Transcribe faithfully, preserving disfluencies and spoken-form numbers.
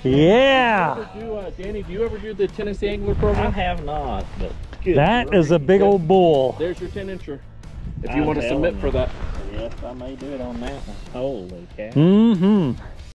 Yeah. Do you ever do, uh, Danny, do you ever do the Tennessee Angler program? I have not, but good That is a grief. big old bull. There's your ten incher. If you I'm want to submit telling for you. that. Yes, I may do it on that one. Holy cow. Mm-hmm.